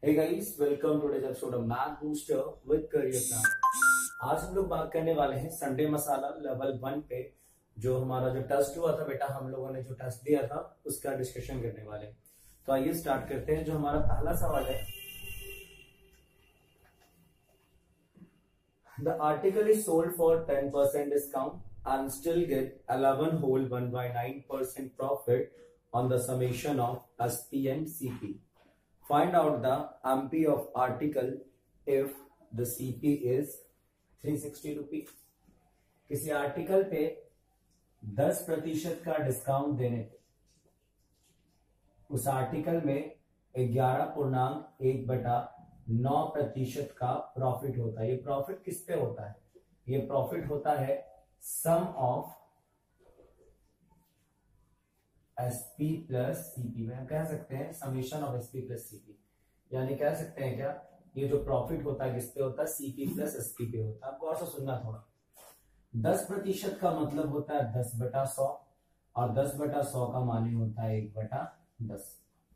Hey guys, welcome to today's episode of Math Booster with Career Plan। आज हम लोग बात करने वाले हैं संडे मसाला लेवल 1 पे। जो हमारा जो टेस्ट हुआ था बेटा, हम लोगों ने जो टेस्ट दिया था उसका डिस्कशन करने वाले हैं। तो आइए स्टार्ट करते हैं। जो हमारा पहला सवाल है, the article is sold for 10% discount and still get 11 whole 1/9% profit on the summation of SP and CP. Find out the MP of article if the CP is 360 rupees. किसी आर्टिकल पे 10% का डिस्काउंट देने पे उस article में 11.1/9% का profit होता है। ये प्रॉफिट किस पे होता है? ये प्रॉफिट होता है sum of SP plus CP में। हम कह सकते हैं summation of SP plus CP, यानी कह सकते हैं क्या, ये जो प्रॉफिट होता है किस पे होता है? सीपी प्लस एसपी पे होता है। आपको और सुनना थोड़ा। 10% का मतलब होता है 10/100 और 10/100 का माने होता है 1/10।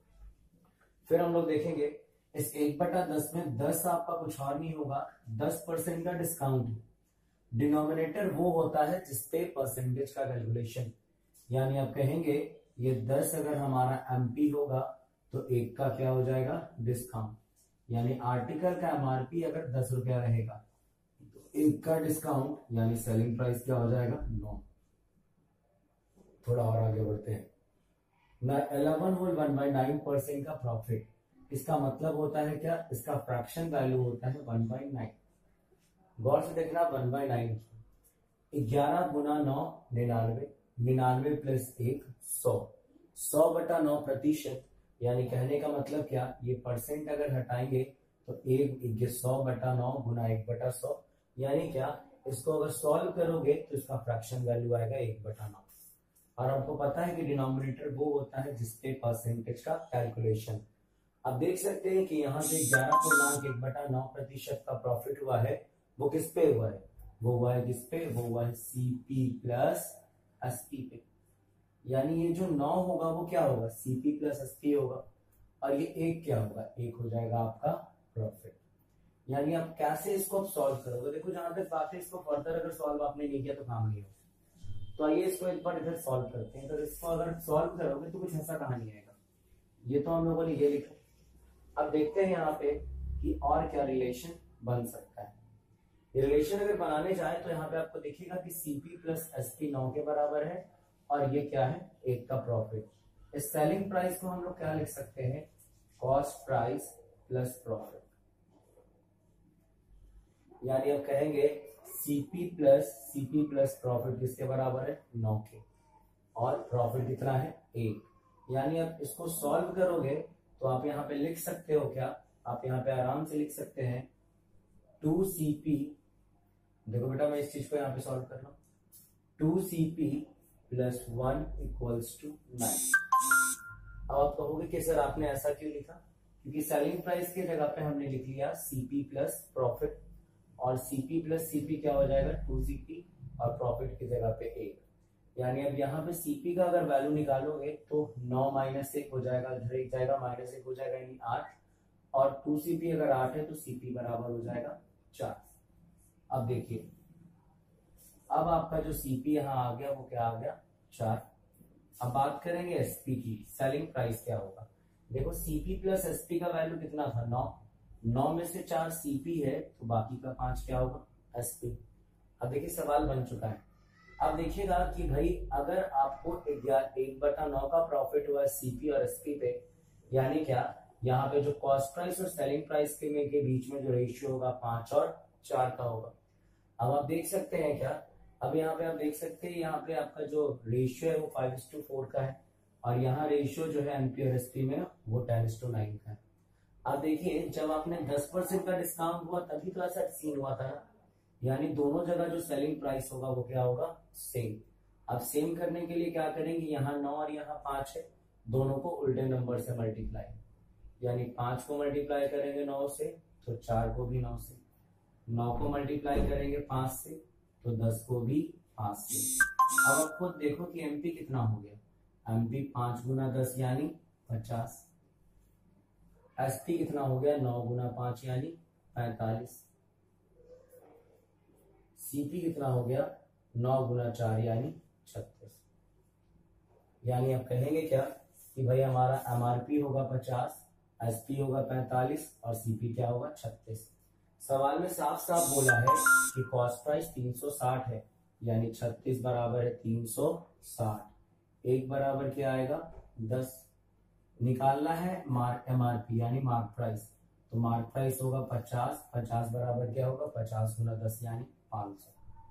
फिर हम लोग देखेंगे इस 1/10 में 10 आपका कुछ और नहीं होगा, 10% का डिस्काउंट। डिनोमिनेटर वो होता है जिसपे परसेंटेज का कैलकुलेशन, यानी आप कहेंगे ये 10 अगर हमारा एमपी होगा तो 1 का क्या हो जाएगा? डिस्काउंट। यानी आर्टिकल का एमआरपी अगर 10 रुपया रहेगा तो 1 का डिस्काउंट यानी सेलिंग प्राइस क्या हो जाएगा? 9। थोड़ा और आगे बढ़ते हैं ना। 11 होल 1/9% का प्रॉफिट, इसका मतलब होता है क्या? इसका फ्रैक्शन वैल्यू होता है 1/9। गौर से देखना, 1/9 11 गुना 9 99, 99 प्लस 1 100, 100/9%। यानी कहने का मतलब क्या, ये परसेंट अगर हटाएंगे तो 100/9 गुना 1/100, यानी क्या, इसको अगर सॉल्व करोगे तो इसका फ्रैक्शन वैल्यू आएगा 1/9। और आपको पता है कि डिनोमिनेटर वो होता है जिसपे परसेंटेज का कैलकुलेशन। अब देख सकते हैं कि यहाँ से 11.1/9% का प्रॉफिट हुआ है, वो किस पे हुआ है? वो हुआ है किस पे? वो हुआ है सीपी प्लस एसपी पे। यानी ये जो 9 होगा वो क्या होगा? सीपी प्लस एसपी होगा। और ये 1 क्या होगा? 1 हो जाएगा आपका प्रॉफिट। यानी आप कैसे इसको सॉल्व करोगे? देखो, जहां तक बात है, इसको फर्दर अगर सॉल्व आपने नहीं किया तो काम नहीं होगा। तो आइए इसको एक बार इधर सॉल्व करते हैं। तो इसको अगर सॉल्व करोगे तो कुछ ऐसा कहानी आएगा। ये तो हम लोगों ने ये लिखा। अब देखते हैं यहाँ पे कि और क्या रिलेशन बन सकता है। रिलेशन अगर बनाने जाए तो यहाँ पे आपको दिखेगा कि सीपी प्लस एसपी 9 के बराबर है और ये क्या है? 1 का प्रॉफिट। इस सेलिंग प्राइस को हम लोग क्या लिख सकते हैं? Cost price plus profit. यानी आप कहेंगे सीपी प्लस प्रॉफिट किसके बराबर है? 9 के। और प्रॉफिट कितना है? 1। यानी आप इसको सॉल्व करोगे तो आप यहाँ पे लिख सकते हो क्या? आप यहाँ पे आराम से लिख सकते हैं 2CP। देखो बेटा, मैं इस चीज को यहाँ पे सॉल्व कर रहा हूँ। 2CP plus 1 equals to 9। अब आप कहोगे कि सर आपने ऐसा क्यों लिखा? क्योंकि सेलिंग प्राइस की जगह पे हमने लिख लिया CP प्लस प्रॉफिट, और CP प्लस CP क्या हो जाएगा? 2CP, और प्रॉफिट की जगह पे 1। यानी अब यहाँ पे CP का अगर वैल्यू निकालोगे तो 9 माइनस 1 हो जाएगा, इधर एक जाएगा, माइनस 1 हो जाएगा, यानी 8। और 2CP अगर 8 है तो CP बराबर हो जाएगा 4। अब देखिए, अब आपका जो CP यहाँ आ गया वो क्या आ गया? 4। अब बात करेंगे SP की। सेलिंग प्राइस क्या होगा? देखो, CP प्लस SP का वैल्यू कितना था? 9। 9 में से 4 CP है तो बाकी का 5 क्या होगा? SP। अब देखिए, सवाल बन चुका है। अब देखिएगा कि भाई अगर आपको 1/9 का प्रॉफिट हुआ है CP और SP पे, यानी क्या, यहाँ पे जो कॉस्ट प्राइस और सेलिंग प्राइस के बीच में जो रेशियो होगा 5 और 4 का होगा। अब आप देख सकते हैं क्या, अब यहाँ पे आप देख सकते हैं, यहाँ पे आपका जो रेशियो है वो 5:4 का है, और यहाँ रेशियो जो है एनपी और एसपी में वो 10:9 का है। अब देखिए, जब आपने 10% का डिस्काउंट हुआ तभी तो ऐसा सीन हुआ था ना। यानी दोनों जगह जो सेलिंग प्राइस होगा वो क्या होगा? सेम। अब सेम करने के लिए क्या करेंगे? यहाँ 9 और यहाँ 5 है, दोनों को उल्टे नंबर से मल्टीप्लाई, यानी 5 को मल्टीप्लाई करेंगे 9 से तो 4 को भी 9 से, 9 को मल्टीप्लाई करेंगे 5 से तो 10 को भी 5 से। अब आप खुद देखो कि एमपी कितना हो गया? एमपी 5 गुना 10 यानी 50। एसपी कितना हो गया 9 गुना 5 यानी 45। सीपी कितना हो गया 9 गुना 4 यानी 36। यानी आप कहेंगे क्या कि भाई हमारा एमआरपी होगा 50, एसपी होगा 45 और सीपी क्या होगा 36। सवाल में साफ साफ बोला है कि कॉस्ट प्राइस 360 है, यानी 36 बराबर है 360। एक बराबर क्या आएगा 10। निकालना है एमआरपी यानी मार्क प्राइस, तो मार्क प्राइस होगा 50। 50 बराबर क्या होगा 50 गुना 10 यानी 500।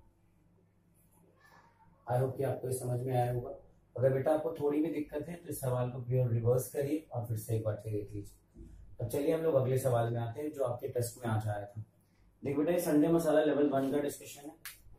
आई होप कि आपको ये समझ में आया होगा। अगर बेटा आपको थोड़ी भी दिक्कत है तो इस सवाल को प्योर रिवर्स करिए और फिर से एक बार देख लीजिए। तो चलिए हम लोग अगले सवाल में आते हैं जो आपके टेस्ट में आज आया था। देख बेटा, ये संडे मसाला लेवल 1 का डिस्कशन है।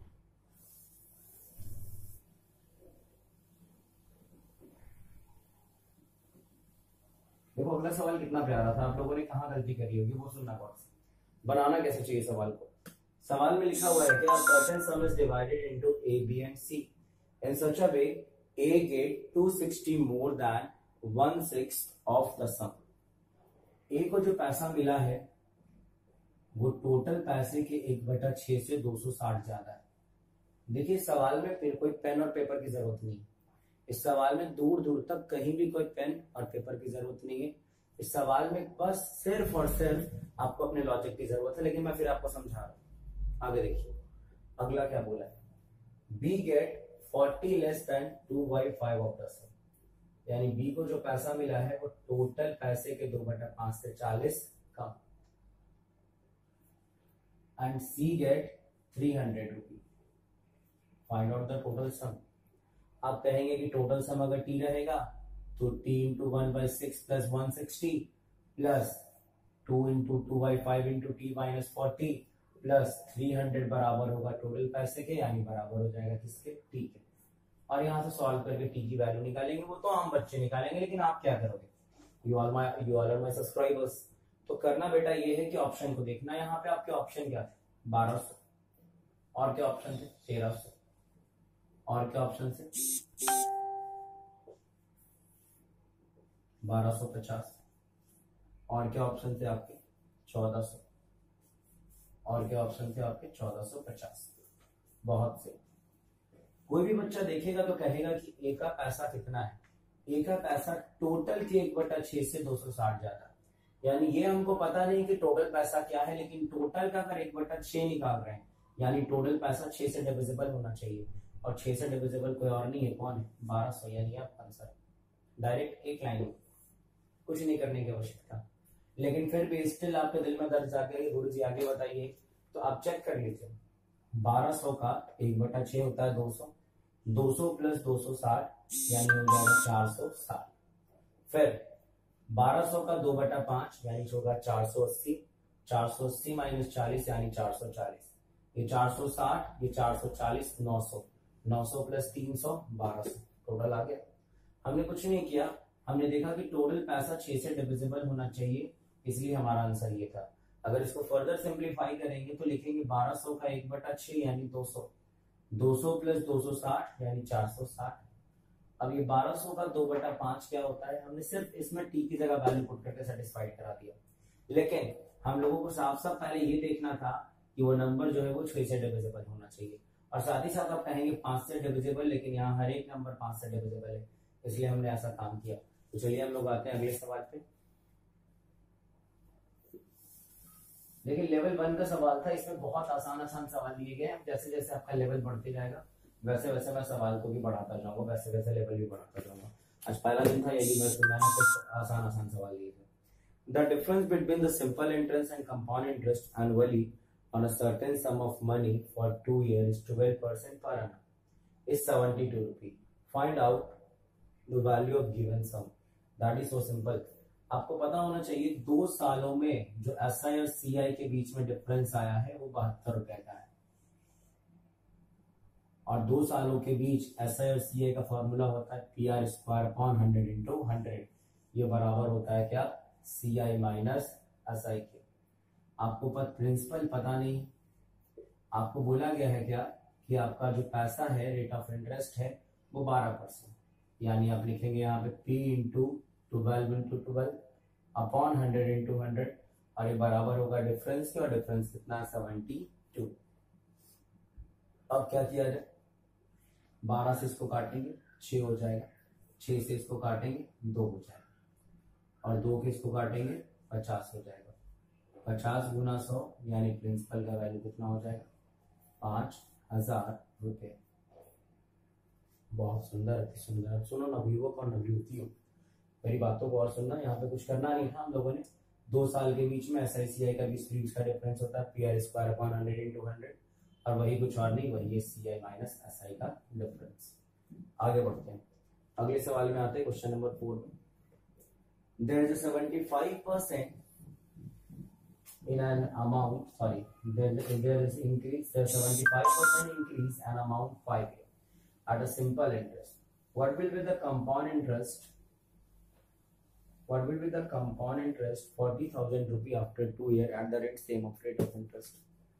देखो अगला सवाल कितना प्यारा था, आप लोगों ने कहाँ गलती करी होगी वो सुनना गौर से। बनाना कैसे चाहिए सवाल को। सवाल में लिखा हुआ है कि a certain sum is divided into A, B and C in such a way A get 260 more than 1/6 of the sum। A को जो पैसा मिला है वो टोटल पैसे के 1/6 से 260 ज्यादा है। देखिए सवाल में फिर कोई पेन और पेपर की जरूरत नहीं। इस सवाल में दूर दूर तक कहीं भी कोई पेन और पेपर की जरूरत नहीं है। इस सवाल में बस सिर्फ और सिर्फ आपको अपने लॉजिक की जरूरत है, लेकिन मैं फिर आपको समझा रहा हूं। आगे देखिए अगला क्या बोला है, B get 40 less than 2/5 of the sum. यानी बी को जो पैसा मिला है वो टोटल पैसे के 2/5 से 40 कम। And C get 300 rupee. Find out the total sum. आप कहेंगे कि टोटल सम अगर टी रहेगा तो t into 1/6 plus 160 plus 2 into 2/5 into T minus 40 plus 300 बराबर होगा टोटल पैसे के, यानी बराबर हो जाएगा किसके टी के। और यहां से सॉल्व करके टी की वैल्यू निकालेंगे, वो तो हम बच्चे निकालेंगे, लेकिन आप क्या करोगे, you all are my subscribers. तो करना बेटा ये है कि ऑप्शन को देखना। यहाँ पे आपके ऑप्शन क्या थे 1200, और क्या ऑप्शन थे 1300, और क्या ऑप्शन थे 1250, और क्या ऑप्शन थे आपके 1400, और क्या ऑप्शन थे आपके 1450। बहुत से। कोई भी बच्चा देखेगा तो कहेगा कि ए का पैसा कितना है। ए का पैसा टोटल के 1/6 से 260 ज्यादा। यानी ये हमको पता नहीं कि टोटल पैसा क्या है, लेकिन टोटल का अगर 1/6 निकाल रहे हैं यानी टोटल पैसा 6 से डिविजिबल होना चाहिए, और 6 से डिविजिबल कोई और नहीं है, कौन है 1200, यानी आप आंसर डायरेक्ट एक लाइन में, कुछ नहीं करने की आवश्यकता। लेकिन फिर भी स्टिल आपके दिल में दर्द जाके गुरु जी आगे बताइए, तो आप चेक कर लीजिए 1200 का 1/6 होता है 200, 200 प्लस 260 यानी हो जाएगा 460। फिर 1200 का 2/5 यानी होगा 480, 480 माइनस 40 यानी 440, ये 460, ये 440, 900, 900 प्लस 300 1200, टोटल आ गया। हमने कुछ नहीं किया, हमने देखा कि टोटल पैसा 6 से डिविजिबल होना चाहिए, इसलिए हमारा आंसर ये था। अगर इसको फर्दर सिंप्लीफाई करेंगे तो लिखेंगे 1200 का 1/6 यानी 200, 200 प्लस 260 यानी 460। अब ये 1200 का 2/5 क्या होता है, हमने सिर्फ इसमें टी की जगह वैल्यू पुट करके सेटिस्फाइड करा दिया, लेकिन हम लोगों को साफ साफ पहले ये देखना था कि वो नंबर जो है वो 6 से डिविजिबल होना चाहिए। और साथ ही साथ आप कहेंगे 5 से डिविजिबल, लेकिन यहाँ हर एक नंबर 5 से डिविजिबल है, इसलिए हमने ऐसा काम किया। तो चलिए हम लोग आते हैं अगले सवाल पे। देखिए लेवल 1 का सवाल था, इसमें बहुत आसान आसान सवाल लिए गए हैं। जैसे जैसे आपका लेवल बढ़ते जाएगा वैसे वैसे मैं सवाल को भी बढ़ाता जाऊंगा, वैसे वैसे लेवल भी बढ़ाता जाऊंगा। आज पहला दिन था यही, वैसे मैंने कुछ आसान आसान सवाल लिए थे। The difference between the simple interest and compound interest annually on a certain sum of money for 2 years 12% per annum is 72 rupee. Find out the value of given sum. That is so simple. आपको पता होना चाहिए 2 सालों में जो SI और CI के बीच में डिफरेंस आया है वो 72 रुपए का है, और 2 सालों के बीच SI और CI का फॉर्मूला होता है PR² / 100 × 100। ये बराबर होता है क्या CI माइनस SI के। आपको प्रिंसिपल पता नहीं, आपको बोला गया है क्या कि आपका जो पैसा है रेट ऑफ इंटरेस्ट है वो 12%, यानी आप लिखेंगे यहाँ पे P × 12 × 12 अपॉन 100 इंटू 100, और ये बराबर होगा डिफरेंस के, और डिफरेंस कितना है 72। अब क्या किया जाए, 12 से इसको काटेंगे 6 हो जाएगा, 6 से इसको काटेंगे 2 हो जाएगा, और 2 के इसको काटेंगे 50 हो जाएगा। 50 गुना 100 यानी प्रिंसिपल का वैल्यू कितना हो जाएगा 5000 रुपये। बहुत सुंदर, अति सुंदर। अब सुनो नवयुवक और नवयुवतियों, मेरी बातों को और सुनना। यहाँ पे कुछ करना नहीं था हम लोगों ने। 2 साल के बीच में SI/CI का भी स्पीड का डिफरेंस होता है PR² अपॉन 100 इंटू 100, और वही कुछ और नहीं, वही है CI माइनस SI का डिफरेंस। आगे बढ़ते हैं, अगले सवाल में आते हैं, क्वेश्चन नंबर 4 में। There is 75% in an amount, sorry, there is increase, there's 75% increase an amount 5 year at a simple interest. What will be the compound interest? What will be the compound interest 40,000 rupee after 2 year at the rate same of rate of interest?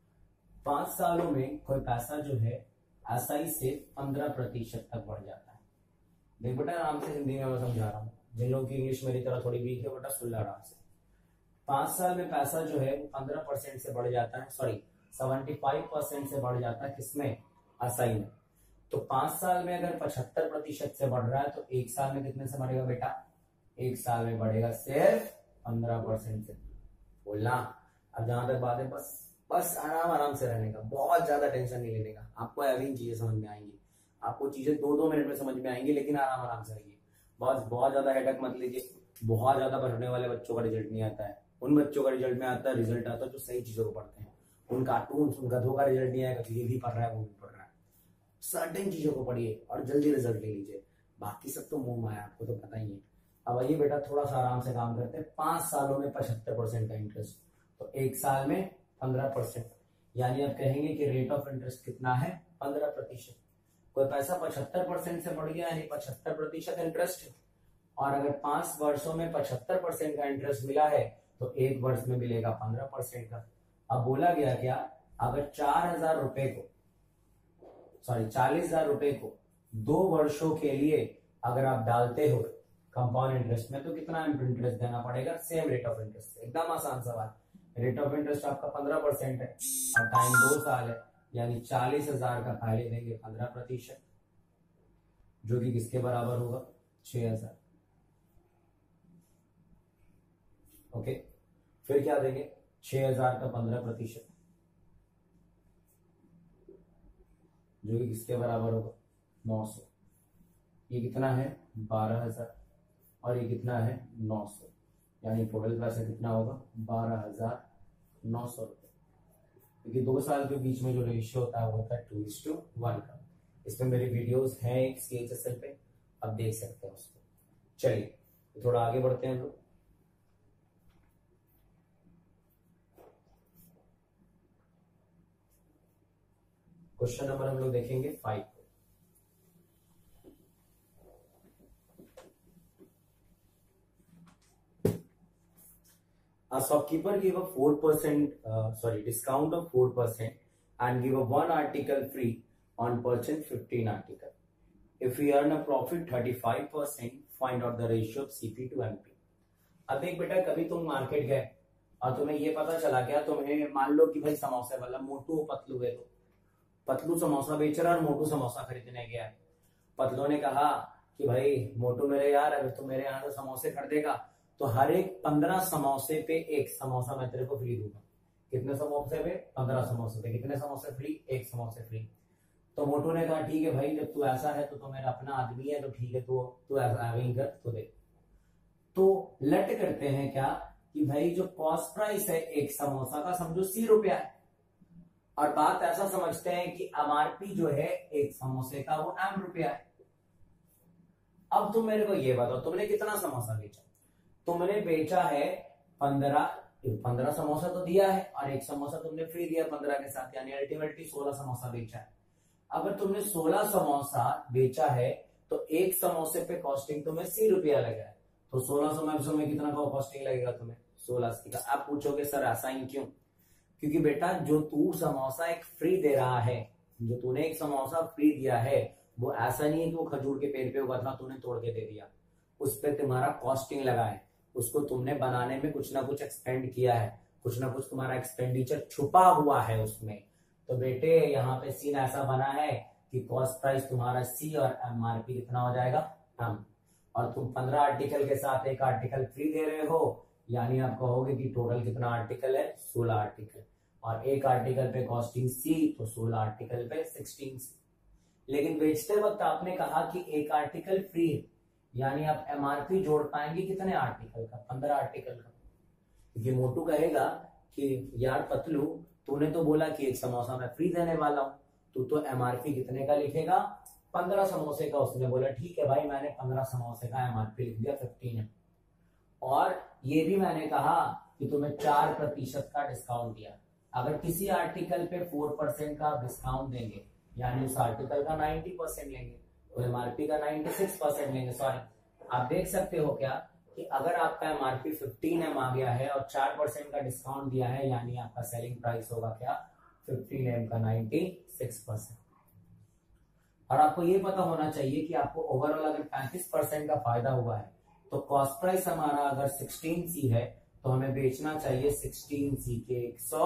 5 सालों में कोई पैसा जो है SI से 15% तक बढ़ जाता है। देख बेटा आराम से हिंदी में मैं समझा रहा हूँ, जिन लोगों की इंग्लिश मेरी तरह थोड़ी वीक है बेटा सुन लो आराम से। 5 साल में पैसा जो है 15% से बढ़ जाता है, सॉरी 75% से बढ़ जाता है, किसमें SI में। तो 5 साल में अगर 75% से बढ़ रहा है तो 1 साल में कितने से बढ़ेगा बेटा, 1 साल में बढ़ेगा सिर्फ 15% से। बोलना। अब जहां तक बात है बस आराम से रहने का, बहुत ज्यादा टेंशन नहीं लेने का। आपको अभी चीजें समझ में आएंगी, आपको चीजें 2-2 मिनट में समझ में आएंगी, लेकिन आराम से रहिए। बहुत ज्यादा हेडक मत लीजिए। बहुत ज्यादा पढ़ने वाले बच्चों का रिजल्ट नहीं आता है, उन बच्चों का रिजल्ट में आता है, रिजल्ट आता है जो सही चीजों को पढ़ते हैं। उन कार्टून उन गधों का रिजल्ट नहीं आएगा, ये भी पढ़ रहा है वो भी पढ़ रहा है। सर्टेन चीजों को पढ़िए और जल्दी रिजल्ट ले लीजिए, बाकी सब तो मुंह माया, आपको तो पता ही है। अब आइए बेटा थोड़ा सा आराम से काम करते हैं। 5 सालों में 75% का इंटरेस्ट, तो 1 साल में 15%, यानी आप कहेंगे कि रेट ऑफ इंटरेस्ट कितना है 15%। कोई पैसा 75% से बढ़ गया यानी 75% इंटरेस्ट है, और अगर 5 वर्षों में 75% का इंटरेस्ट मिला है तो 1 वर्ष में मिलेगा 15% का। अब बोला गया क्या, अगर 40,000 रुपए को, सॉरी 40,000 रुपए को 2 वर्षों के लिए अगर आप डालते हो कंपाउंड इंटरेस्ट में, तो कितना इंटरेस्ट देना पड़ेगा, सेम रेट ऑफ इंटरेस्ट। एकदम आसान सवाल। रेट ऑफ इंटरेस्ट आपका 15% है और टाइम 2 साल है, यानी 40,000 का पहले देंगे 15%, जो कि किसके बराबर होगा 6,000। ओके, फिर क्या देंगे 6,000 का 15%, जो कि किसके बराबर होगा 900। ये कितना है 12,000 और ये कितना है 900, यानी टोटल पैसा कितना होगा 12,900 रुपए। क्योंकि 2 साल के बीच में जो रेशियो होता है वो होता है 2:1 का। इसमें मेरी वीडियोस हैं एक CHSL पे, आप देख सकते हैं उसको। चलिए थोड़ा आगे बढ़ते हैं हम लोग। क्वेश्चन नंबर हम लोग देखेंगे 5 को। A shopkeeper give a 4% discount of 4% and give a 1 article free on purchase 15 article. If we earn a profit 35%, find out the ratio of CP to MP. अब देख बेटा, कभी तुम मार्केट गए और तुम्हें ये पता चला क्या, तुम्हें मान लो कि भाई समोसे वाला मोटू पतलू है, तो पतलू समोसा बेच रहा है और मोटू समोसा खरीदने गया है। पतलू ने कहा कि भाई मोटू मेरे यार, अगर तुम मेरे यहाँ से समोसे खरीदेगा तो हर एक 15 समोसे पे 1 समोसा मैं तेरे को फ्री दूंगा। कितने समोसे पे 15 समोसे पे कितने समोसे फ्री, 1 समोसे फ्री। तो मोटू ने कहा ठीक है भाई, जब तू ऐसा है तो मेरा अपना आदमी है, तो ठीक है तू ऐसा कर तो दे। तो लट करते हैं क्या कि भाई जो कॉस्ट प्राइस है 1 समोसा का समझो 80 रुपया है, और बात ऐसा समझते हैं कि MRP जो है 1 समोसे का वो 8 रुपया है। अब तुम मेरे को ये बताओ, तुमने कितना समोसा बेचा, तुमने बेचा है 15 समोसा तो दिया है और 1 समोसा तुमने फ्री दिया 15 के साथ, यानी अल्टीमेटली 16 समोसा बेचा है। अगर तुमने 16 समोसा बेचा है तो 1 समोसे पे कॉस्टिंग तुम्हें 80 रुपया लगा है, तो 16 समोसों में कितना का कॉस्टिंग लगेगा तुम्हें 16 का। आप पूछोगे सर ऐसा ही क्यों, क्योंकि बेटा जो तू समोसा एक फ्री दे रहा है, जो तूने 1 समोसा फ्री दिया है, वो ऐसा नहीं है कि वो खजूर के पेड़ पे उगा था तूने तोड़ के दे दिया, उस पे तुम्हारा कॉस्टिंग लगा है, उसको तुमने बनाने में कुछ ना कुछ एक्सपेंड किया है, कुछ ना कुछ तुम्हारा एक्सपेंडिचर छुपा हुआ है उसमें। तो बेटे यहाँ पे सीन ऐसा बना है कि कॉस्ट प्राइस तुम्हारा सी और एमआरपी कितना हो जाएगा एम, और तुम 15 आर्टिकल के साथ एक आर्टिकल फ्री दे रहे हो, यानी आप कहोगे कि टोटल कितना आर्टिकल है 16 आर्टिकल, और एक आर्टिकल पे कॉस्टिंग सी तो 16 आर्टिकल पे 16 सी। लेकिन बेचते वक्त आपने कहा कि एक आर्टिकल फ्री है, यानी आप एमआरपी जोड़ पाएंगे कितने आर्टिकल का, 15 आर्टिकल का। क्योंकि मोटू कहेगा कि यार पतलू तूने तो बोला कि एक समोसा मैं फ्री देने वाला हूं, तू तो एमआरपी कितने का लिखेगा 15 समोसे का। उसने बोला ठीक है भाई, मैंने 15 समोसे का एमआरपी लिख दिया 15 है, और ये भी मैंने कहा कि तुम्हें 4% का डिस्काउंट दिया। अगर किसी आर्टिकल पे 4% का डिस्काउंट देंगे यानी उस आर्टिकल का 90% लेंगे, तो एमआरपी का 96% लेंगे। सॉरी, आप देख सकते हो क्या कि अगर आपका एमआरपी 15 आ गया है और 4% का डिस्काउंट दिया है, यानी आपका सेलिंग प्राइस होगा क्या 15 का 96%। और आपको ये पता होना चाहिए कि आपको ओवरऑल अगर 35% का फायदा हुआ है, तो कॉस्ट प्राइस हमारा अगर 16C है तो हमें बेचना चाहिए 16C के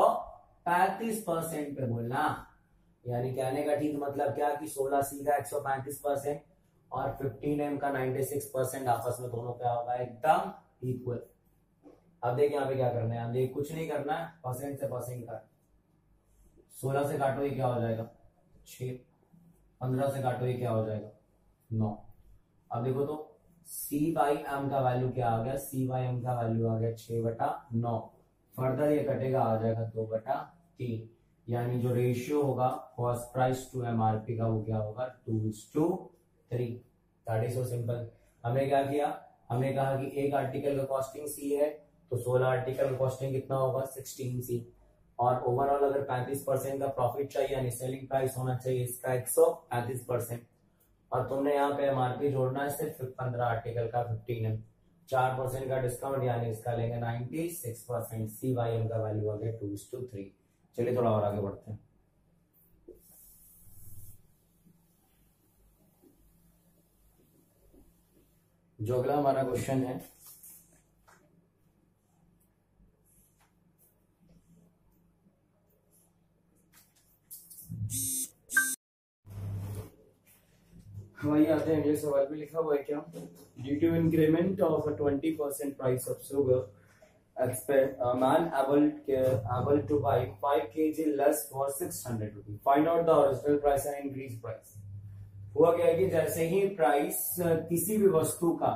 135% पे बोलना। यानी कहने का ठीक मतलब क्या कि 16C का 135% और 15M का 96% आपस में दोनों क्या होगा एकदम इक्वल। अब देखिए यहाँ पे क्या करना है, देखिए कुछ नहीं करना है, परसेंट से परसेंट का 16 से काटो ये क्या हो जाएगा 6, 15 से काटो ये क्या हो जाएगा 9। अब देखो तो सी बाई एम का वैल्यू क्या आ गया, सी बाई एम का वैल्यू आ गया 6/9। फर्दर ये कटेगा आ जाएगा 2/3, यानी जो रेशियो होगा कॉस्ट प्राइस टू एमआरपी का वो क्या होगा 2:3। That is so simple. हमें क्या किया, हमें कहा कि एक आर्टिकल का कॉस्टिंग सी है तो 16 आर्टिकल का कॉस्टिंग कितना होगा 16C, और ओवरऑल अगर 35% का प्रॉफिट चाहिए यानी सेलिंग प्राइस होना चाहिए इसका 135%, और तुमने यहाँ पे एमआरपी जोड़ना है सिर्फ 15 आर्टिकल का 15M, 4% का डिस्काउंट यानी इसका लेंगे 96%। सी बाई एम का वैल्यू आ गया 2:3। चलिए थोड़ा और आगे बढ़ते हैं। जो अगला हमारा क्वेश्चन है, हमारी आते हैं, सवाल भी लिखा हुआ है क्या, due to increment of 20% price of sugar man able to buy 5 kg less for 600 rupees. Find out the original price and increase price. हुआ क्या है कि जैसे ही प्राइस किसी भी वस्तु का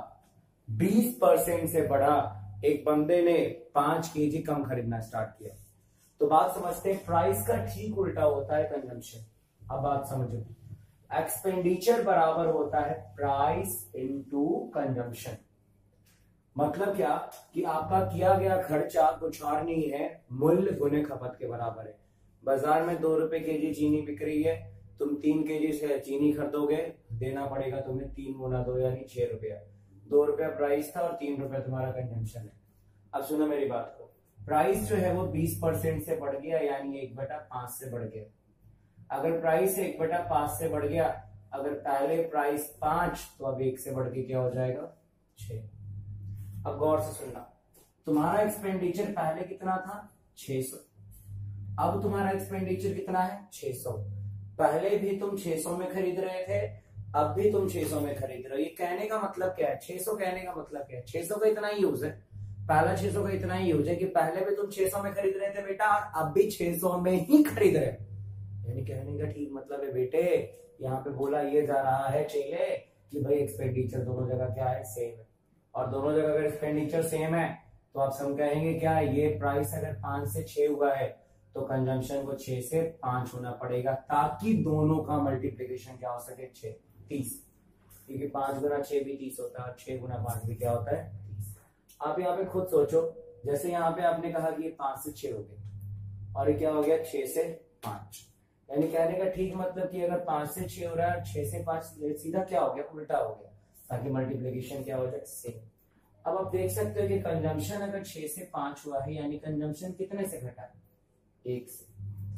20% से बढ़ा, एक बंदे ने 5 kg कम खरीदना स्टार्ट किया। तो बात समझते हैं, प्राइस का ठीक उल्टा होता है कंजम्पशन। अब बात समझो, एक्सपेंडिचर बराबर होता है प्राइस इनटू कंजम्पशन। मतलब क्या कि आपका किया गया खर्चा कुछ और नहीं है, मूल्य गुने खपत के बराबर है। बाजार में 2 रुपए केजी चीनी बिक रही है, तुम 3 केजी से चीनी खरीदोगे, देना पड़ेगा तुम्हें 3 गुना 2 यानी 6 रुपया। 2 रुपया प्राइस था और 3 रुपया तुम्हारा कंजम्पशन है। अब सुनो मेरी बात को, प्राइस जो है वो 20% से बढ़ गया यानी 1/5 से बढ़ गया। अगर प्राइस 1/5 से बढ़ गया, अगर पहले प्राइस 5 तो अब 1 से बढ़ के क्या हो जाएगा 6। अब गौर से सुनना, तुम्हारा एक्सपेंडिचर पहले कितना था 600, अब तुम्हारा एक्सपेंडिचर कितना है 600। पहले भी तुम 600 में खरीद रहे थे, अब भी तुम 600 में खरीद रहे हो। ये कहने का मतलब क्या है, 600 कहने का मतलब क्या है, 600 का इतना ही यूज है, पहला 600 का इतना ही यूज है कि पहले भी तुम 600 में खरीद रहे थे बेटा, और अब भी 600 में ही खरीद रहे हो। यानी कहने का ठीक मतलब है बेटे, यहाँ पे बोला ये जा रहा है चेले कि भाई एक्सपेंडिचर दोनों जगह क्या है सेम है, और दोनों जगह अगर एक्सपेंडिचर सेम है तो आप सब कहेंगे क्या, ये प्राइस अगर 5 से 6 हुआ है तो कंजम्पशन को 6 से 5 होना पड़ेगा, ताकि दोनों का मल्टीप्लीकेशन क्या हो सके 6 30, क्योंकि 5 गुना 6 भी 30 होता है और 6 गुना 5 भी क्या होता है 30। आप यहाँ पे खुद सोचो, जैसे यहाँ पे आपने कहा कि ये 5 से 6 हो गए और ये क्या हो गया 6 से 5, यानी कहने का ठीक मतलब कि अगर 5 से 6 हो रहा है 6 से 5 सीधा क्या हो गया उल्टा हो गया, ताकि मल्टीप्लिकेशन क्या हो जाए सेम। अब आप देख सकते हो कि कंजम्पशन अगर 6 से 5 हुआ है यानी कंजम्पशन कितने से घटा है 1 से।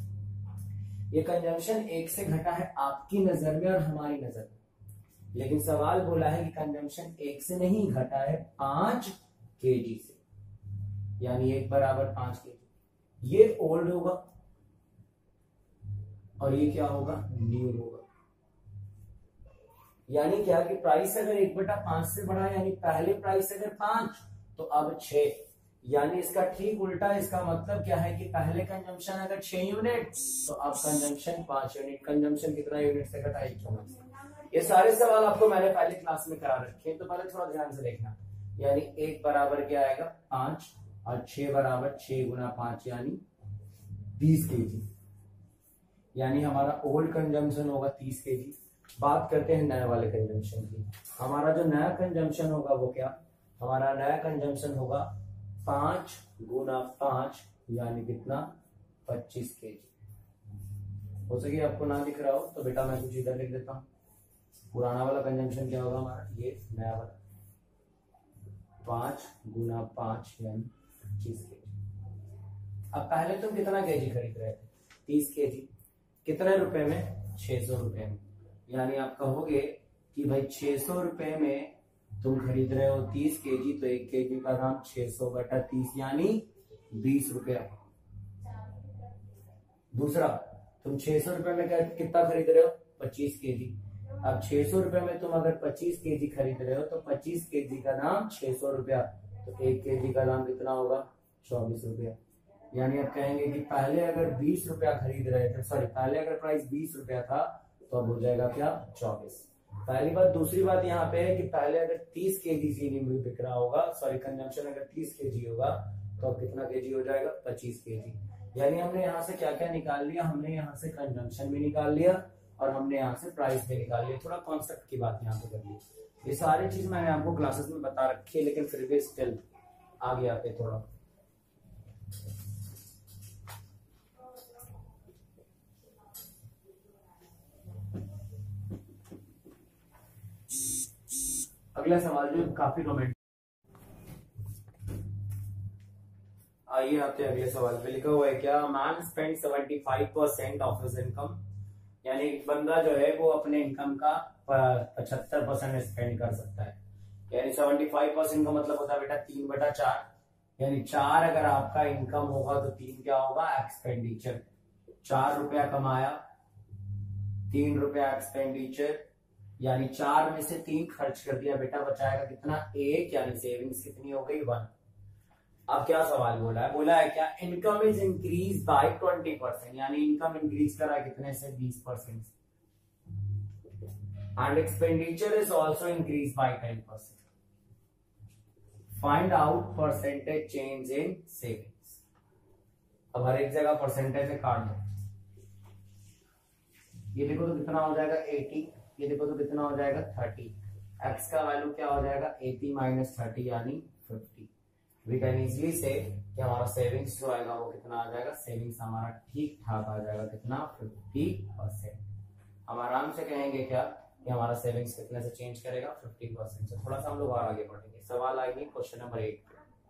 ये कंजम्पशन 1 से घटा है आपकी नजर में और हमारी नजर में, लेकिन सवाल बोला है कि कंजम्पशन 1 से नहीं घटा है 5 केजी से, यानी 1 बराबर 5 केजी। ये ओल्ड होगा और ये क्या होगा, न्यू होगा। यानी क्या कि प्राइस अगर 1/5 से बढ़ा, यानी पहले प्राइस अगर 5 तो अब 6, यानी इसका ठीक उल्टा। इसका मतलब क्या है कि पहले कंजम्पशन अगर 6 यूनिट तो अब कंजम्पशन 5 यूनिट। कंजम्पशन कितना यूनिट से घटा, 1 यूनिट से। ये सारे सवाल आपको मैंने पहले क्लास में करा रखे हैं, तो पहले थोड़ा ध्यान से देखना। यानी 1 बराबर क्या आएगा 5 और 6 बराबर 6 गुना 5 यानी 30 केजी। यानी हमारा ओल्ड कंजम्पशन होगा 30 केजी। बात करते हैं नए वाले कंजम्पशन की। हमारा जो नया कंजम्पशन होगा वो क्या, हमारा नया कंजम्पशन होगा 5 गुना 5 यानी कितना, 25 केजी। हो सके आपको ना दिख रहा हो तो बेटा मैं कुछ इधर लिख देता हूँ। पुराना वाला कंजम्पशन क्या होगा हमारा, ये नया वाला 5 गुना 5 यानी 25 केजी। अब पहले तुम कितना केजी खरीद रहे थे, 30 केजी। कितने रुपए में, 600 रुपए में। यानी आप कहोगे कि भाई 600 रुपए में तुम खरीद रहे हो 30 केजी, तो 1 केजी का दाम 600/30 यानी 20 रुपया। दूसरा, तुम 600 रुपए में कितना खरीद रहे हो, 25 केजी। अब 600 रुपए में तुम अगर 25 केजी खरीद रहे हो तो 25 केजी का दाम 600 रुपया, तो 1 केजी का दाम कितना होगा, 24 रुपया। यानी आप कहेंगे कि पहले अगर 20 रुपया खरीद रहे थे, सॉरी पहले अगर प्राइस 20 रुपया था तो अब हो जाएगा क्या, 24। पहली बात। दूसरी बात यहाँ पे है कि पहले अगर 30 केजी चीनी बिक रहा होगा, सॉरी कंजम्पशन अगर 30 केजी होगा तो अब कितना केजी हो जाएगा, 25 केजी। यानी हमने यहाँ से क्या क्या निकाल लिया, हमने यहाँ से कंजम्पशन भी निकाल लिया और हमने यहाँ से प्राइस भी निकाल लिया। थोड़ा कॉन्सेप्ट की बात यहाँ पे कर ली। ये सारी चीज मैंने आपको क्लासेस में बता रखी है, लेकिन फिर भी स्टिल आगे आते थोड़ा। अगला सवाल जो काफी रोमांटिक, आइए आते हैं अगले सवाल पे। लिखा हुआ है क्या, man spend 75% of his income. यानी एक बंदा जो है वो अपने इनकम का 75% स्पेंड कर सकता है। यानी 75% का मतलब होता है बेटा 3/4। यानी 4 अगर आपका इनकम होगा तो 3 क्या होगा, एक्सपेंडिचर। 4 रुपया कमाया, 3 रुपया एक्सपेंडिचर, यानी 4 में से 3 खर्च कर दिया बेटा, बचाएगा कितना, 1। यानी सेविंग्स कितनी हो गई, 1। अब क्या सवाल बोला है, बोला है क्या, इनकम इज इंक्रीज बाय 20%। यानी इनकम इंक्रीज करा कितने से, 20%। And expenditure is also increase by 10%। Find out percentage change in savings. अब हर एक जगह परसेंटेज में काट दो। ये देखो तो कितना हो जाएगा 80, ये देखो तो कितना हो जाएगा 30। एक्स का वैल्यू क्या हो जाएगा, 80 माइनस 30 यानी 50। वी कैन इजिली से कि हमारा सेविंग्स जो आएगा वो कितना आ जाएगा, सेविंग्स हमारा ठीक ठाक आ जाएगा कितना, 50%। हम आराम से कहेंगे क्या कि हमारा सेविंग्स कितने से चेंज करेगा, 50% से। थोड़ा सा हम लोग और आगे बढ़ेंगे। सवाल आएंगे question number 8।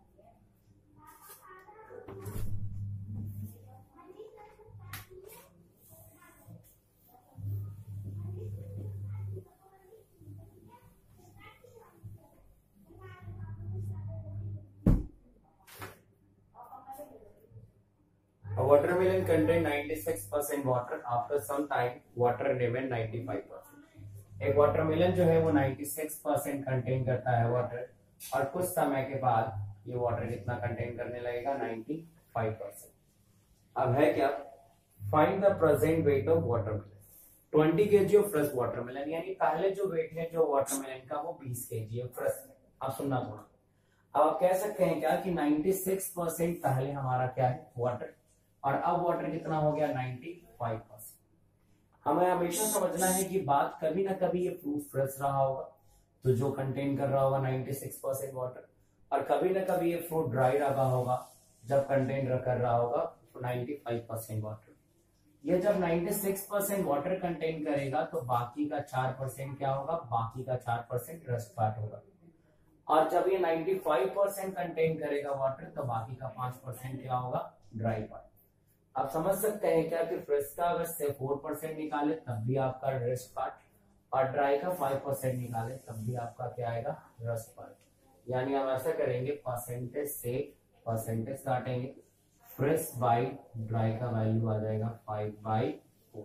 A watermelon contain 96% water. After some time, water remain 95%. एक वाटरमेलन जो है वो 96% कंटेन करता है वाटर, और कुछ समय के बाद ये वाटर कितना कंटेन करने लगेगा, 95%। अब है क्या, find the present weight of watermelon. 20 kg of fresh watermelon. यानी पहले जो वेट है जो वाटरमेलन का वो 20 kg है फ्रेश। अब सुनना थोड़ा। अब आप कह सकते हैं क्या कि 96% पहले हमारा क्या है, वाटर, और अब वाटर कितना हो गया, 95%। हमें हमेशा समझना है कि बात कभी ना कभी ये फ्रूट फ्रेश रहा होगा तो जो कंटेन कर रहा होगा 96% वाटर, और कभी ना कभी ये फ्रूट ड्राई रहा होगा जब कंटेन कर रहा होगा 95% वाटर। ये जब 96% वाटर कंटेन करेगा तो बाकी का 4% क्या होगा, बाकी का 4% रस्ट पार्ट होगा। और जब ये 95% कंटेन करेगा वाटर तो बाकी का 5% क्या होगा, ड्राई पार्ट। आप समझ सकते हैं क्या कि फ्रेश का अगर से 4% निकाले तब भी आपका रस्ट पार्ट, और ड्राई का 5% निकाले तब भी आपका क्या आएगा, रस्ट पार्ट। यानी हम ऐसा करेंगे परसेंटेज से परसेंटेज काटेंगे, फ्रेश बाई ड्राई का वैल्यू आ जाएगा 5/4।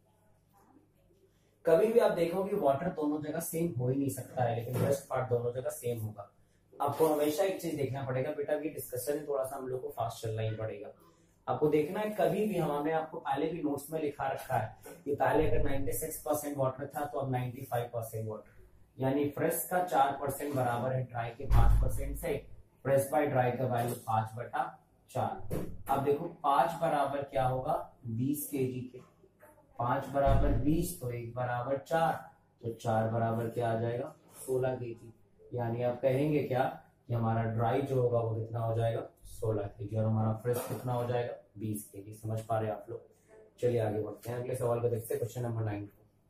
कभी भी आप देखोगे वाटर दोनों जगह सेम हो ही नहीं सकता है, लेकिन बेस्ट पार्ट दोनों जगह सेम होगा। आपको हमेशा एक चीज देखना पड़ेगा बेटा, ये डिस्कशन थोड़ा सा हम लोग को फास्ट चलना ही पड़ेगा। आपको देखना है कभी भी हमने आपको पहले भी नोट्स में लिखा रखा है कि पहले अगर 96% वाटर था तो अब 95% वाटर, यानी फ्रेश का 4% बराबर है ड्राई के 5% से, फ्रेश बाय ड्राई का वैल्यू 5/4। अब देखो 5 बराबर क्या होगा 20 kg के, 5 बराबर 20 तो 1 बराबर 4, तो 4 बराबर क्या आ जाएगा 16 kg। यानी आप कहेंगे क्या कि हमारा ड्राई जो होगा वो कितना हो जाएगा 16 kg और हमारा फ्रेश कितना हो जाएगा 20 kg। समझ पा रहे हैं आप लोग? चलिए आगे बढ़ते हैं, अगले सवाल को देखते हैं, क्वेश्चन नंबर 9।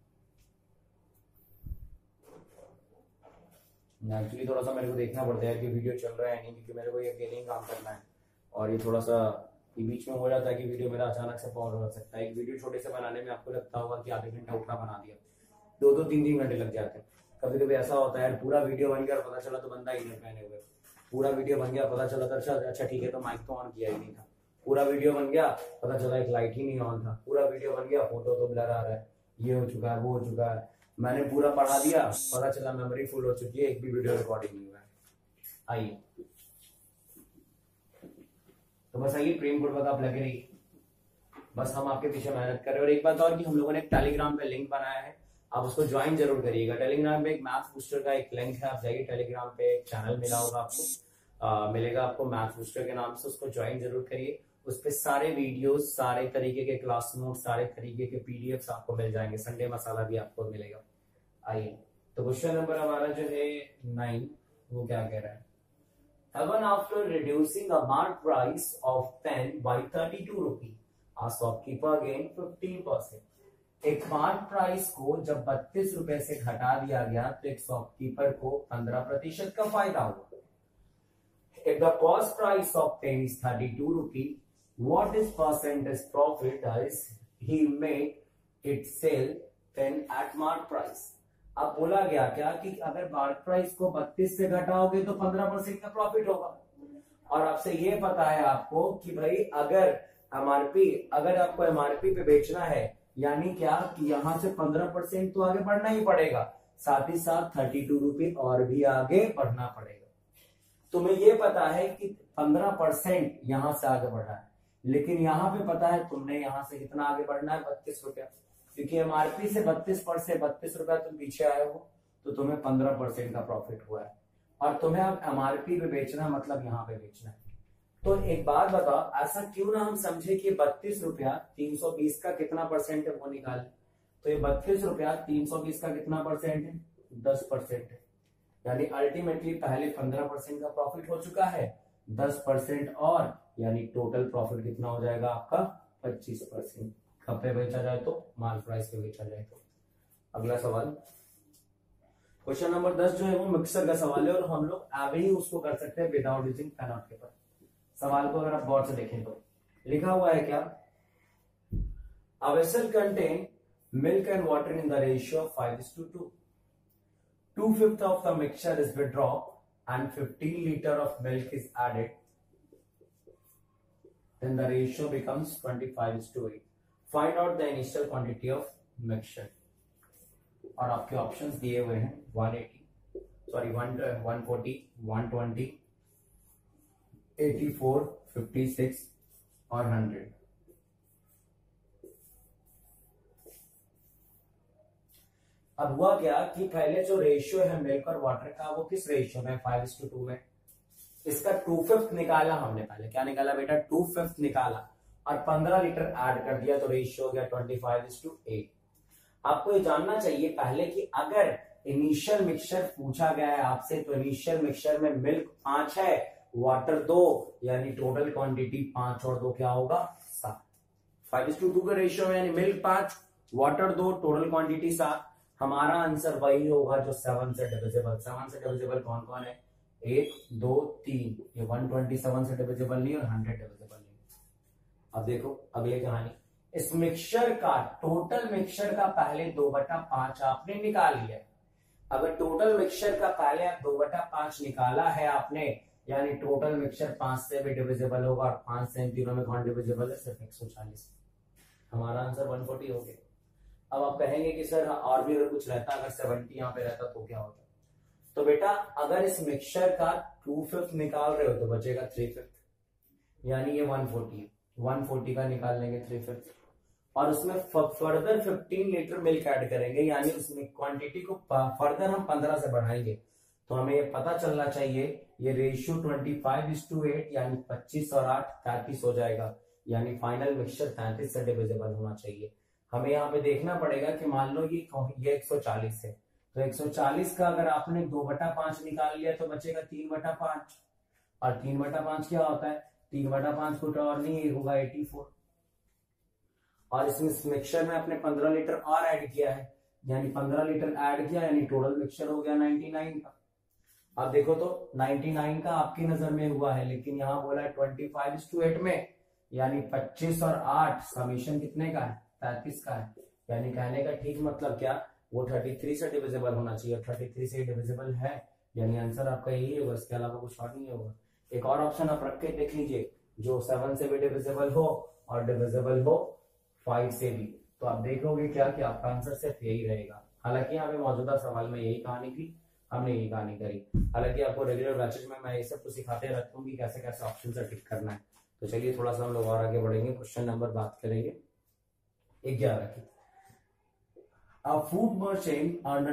एक्चुअली थोड़ा सा मेरे को देखना पड़ता है कि वीडियो चल रहा है नहीं, क्योंकि मेरे को ये अकेले काम करना है और ये थोड़ा सा बीच में हो जाता है कि वीडियो मेरा अचानक से पॉज हो सकता है। एक वीडियो छोटे से बनाने में आपको लगता होगा कि आधे घंटा उतना बना दिया, 2-2, 3-3 घंटे लग जाते हैं। कभी कभी ऐसा होता है पूरा वीडियो बन गया और पता चला तो बंदा इनर पहने हुए, पूरा वीडियो बन गया पता चला तो अच्छा ठीक है तो माइक तो ऑन किया ही नहीं था, पूरा वीडियो बन गया पता चला एक लाइट ही नहीं ऑन था, पूरा वीडियो बन गया फोटो तो ब्लर आ रहा है, ये हो चुका है वो हो चुका है, मैंने पूरा पढ़ा दिया पता चला मेमोरी फुल हो चुकी है, एक भी वीडियो रिकॉर्डिंग नहीं हुआ है। आइए तो बस आइए प्रेम पूर्वक आप लगे रहिए, बस हम आपके पीछे मेहनत कर रहे हैं। और एक बात और कि हम लोगों ने एक टेलीग्राम पे लिंक बनाया है, आप उसको ज्वाइन जरूर करिएगा। टेलीग्राम पे एक मैथ्स बूस्टर का एक लिंक है, आप जाइए टेलीग्राम पे, एक चैनल मिला होगा आपको, मिलेगा आपको मैथ्स बूस्टर के नाम से, उसको ज्वाइन जरूर करिए। उस पे सारे वीडियोस, सारे तरीके के क्लास नोट, सारे तरीके के पीडीएफ आपको मिल जाएंगे, संडे मसाला भी आपको मिलेगा। आइए तो क्वेश्चन नंबर हमारा जो है 9 वो क्या कह रहा है, even after reducing a mark price of pen by 32 rupee, a shopkeeper gained 15%। एक मार्क प्राइस को जब 32 रुपए से घटा दिया गया तो एक शॉपकीपर को 15% का फायदा हुआ। If the cost price of pen is 32 rupee, what is percentage profit does he make it sell pen at mark price? अब बोला गया क्या कि अगर मार्क प्राइस को 32 से घटाओगे तो 15% का प्रॉफिट होगा। और आपसे ये पता है आपको कि भाई अगर आपको एमआरपी पे बेचना है, यानी क्या कि यहां से 15% तो आगे बढ़ना ही पड़ेगा, साथ ही साथ 32 रुपये और भी आगे बढ़ना पड़ेगा। तुम्हें ये पता है कि 15% यहां से आगे बढ़ा है, लेकिन यहां पे पता है तुमने यहां से कितना आगे बढ़ना है 32 रुपया, क्योंकि एमआरपी से 32 रुपया तुम पीछे आए हो तो तुम्हें 15% का प्रॉफिट हुआ है, और तुम्हें अब एमआरपी पे बेचना मतलब यहाँ पे बेचना है। तो एक बात बताओ, ऐसा क्यों ना हम समझे कि 32 रुपया 320 का कितना परसेंट है वो निकाले। तो ये 32 रुपया 320 का कितना परसेंट है 10% है, यानी अल्टीमेटली पहले 15% का प्रॉफिट हो चुका है, 10% और यानी टोटल प्रॉफिट कितना हो जाएगा आपका 25%। कब पे बेचा जाए तो मार्क प्राइस पे बेचा जाए तो। अगला सवाल क्वेश्चन नंबर 10 जो है वो मिक्सर का सवाल है, और हम लोग अभी ही उसको कर सकते हैं विदाउट यूजिंग पेन और पेपर। सवाल को अगर आप गौर से देखें तो लिखा हुआ है क्या, a vessel contain milk and water in the ratio 5:2, 2/5 of the mixture is withdrawn and 15 liter of milk is added, then the ratio becomes 25:8. Find out the initial quantity of mixture। और आपके options दिए हुए हैं 140, 120, 84, 56 और 100। अब हुआ क्या कि पहले जो रेशियो है मिल्क और वाटर का वो किस रेशियो में 5:2 में, इसका 2/5 निकाला हमने। पहले क्या निकाला बेटा 2/5 निकाला और 15 लीटर ऐड कर दिया तो रेशियो हो गया 25:8। आपको ये जानना चाहिए पहले कि अगर इनिशियल मिक्सचर पूछा गया है आपसे तो इनिशियल मिक्सचर में मिल्क 5 है, वाटर 2, यानी टोटल क्वांटिटी 5 और 2 क्या होगा 7। 5:2 का रेशियो में यानी मिल्क 5, वाटर 2, टोटल क्वांटिटी 7। हमारा आंसर वही होगा जो 7 से डिविजिबल। 7 से डिविजिबल कौन कौन है 1, 2, 3, ये 127 से डिविजिबल नहीं और 100 डिविजिबल नहीं। अब देखो अगली कहानी, इस मिक्सचर का टोटल मिक्सचर का पहले 2/5 आपने निकाल लिया, अगर टोटल मिक्सचर का पहले आप 2/5 निकाला है आपने, यानी टोटल मिक्सचर 5 से भी डिविजिबल होगा, और 5 से इन तीनों में कौन डिविजिबल है, सिर्फ 140। हमारा आंसर 140 हो गया। अब आप कहेंगे कि सर और भी अगर कुछ रहता, अगर 70 यहाँ पे रहता तो क्या होता? तो बेटा अगर इस मिक्सचर का 2/5 निकाल रहे हो तो बचेगा 3/5, यानी ये 140 है, 140 का निकाल लेंगे 3/5, और उसमें फर्दर 15 लीटर मिल्क ऐड करेंगे, यानी उसमें क्वांटिटी को फर्दर हम 15 से बढ़ाएंगे। तो हमें ये पता चलना चाहिए ये रेशियो 25:8, यानी 25 और 8 33 हो जाएगा, यानी फाइनल मिक्सचर 33 से डिविजिबल होना चाहिए। हमें यहाँ पे देखना पड़ेगा कि मान लो ये 140 है, तो 140 का अगर आपने 2/5 निकाल लिया तो बचेगा 3/5, और 3/5 क्या होता है, 3/5 कुछ और नहीं होगा 84, और इसमें मिक्सचर में आपने 15 लीटर और ऐड किया है, यानी 15 लीटर ऐड किया, यानी टोटल मिक्सचर हो गया 99 का। अब देखो तो 99 का आपकी नजर में हुआ है, लेकिन यहाँ बोला है 25:8 में, यानी 25 और 8 समीशन कितने का है, 33 का है, यानी कहने का ठीक मतलब क्या, वो 33 से डिविजिबल होना चाहिए, 33 से डिविजिबल है, यानी आंसर आपका यही होगा, इसके अलावा कुछ और नहीं होगा। एक और ऑप्शन आप रख के देख लीजिए, जो 7 से भी डिविजिबल हो और डिविजिबल हो 5 से भी, तो आप देखोगे क्या कि आपका आंसर सिर्फ यही रहेगा। हालांकि यहाँ पे मौजूदा सवाल में यही कहानी थी, हमने यही कहानी करी। हालांकि आपको रेगुलर बैचेज में मैं ये सब कुछ सिखाते रहता हूँ कि कैसे कैसे ऑप्शन से टिक करना है। तो चलिए थोड़ा सा हम लोग और आगे बढ़ेंगे, क्वेश्चन नंबर बात करेंगे 11 की। A food merchant earn